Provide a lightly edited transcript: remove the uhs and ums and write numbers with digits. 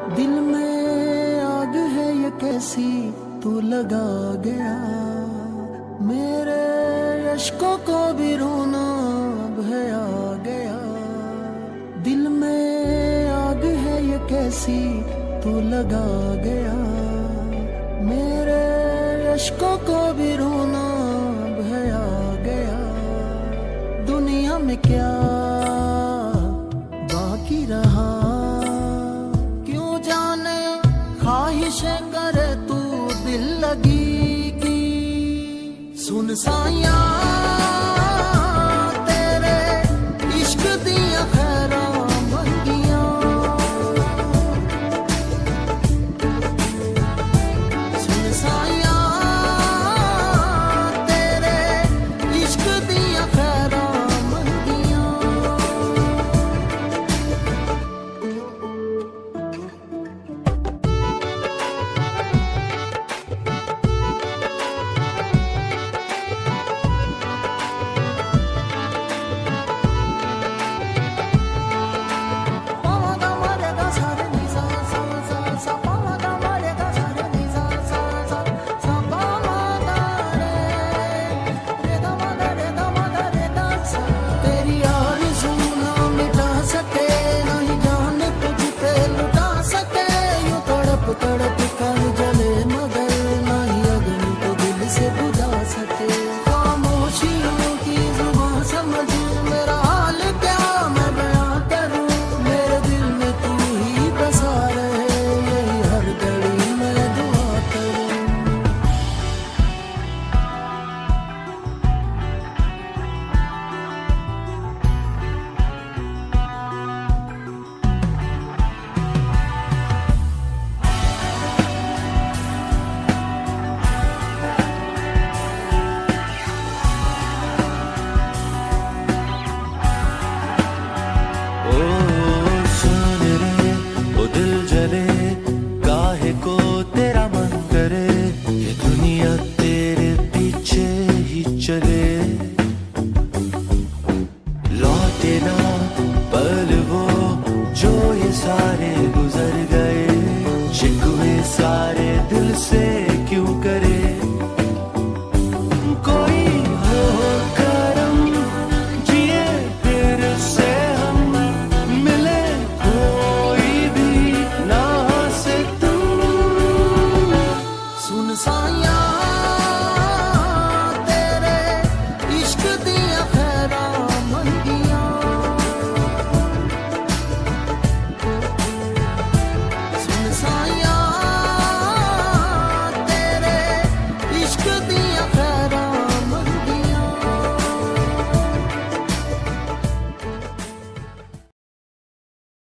दिल में आग है ये कैसी तू लगा गया, मेरे अश्कों को भी रोना अब है आ गया। दिल में आग है ये कैसी तू लगा गया, मेरे अश्कों को भी रोना अब है आ गया। दुनिया में क्या बाकी रहा, क्यों जाने ख्वाहिशें करे तू दिल लगी की। सुन साया तेरे इश्क दिया खैरा मंगियां, सुन साया तेरे इश्क दिया खैरा मंगियां। तड़प कर जले मगर नहीं अग्नि तो दिल से बुझा सके। खामोशियों की जुबान समझ मेरा हाल क्या मैं बयां करूं, मेरे दिल में तू ही बसा रहे यही हर घड़ी मैं दुआ करूं। चले लौटे ना पल वो जो ये सारे गुजर गए, शिकवे सारे दिल से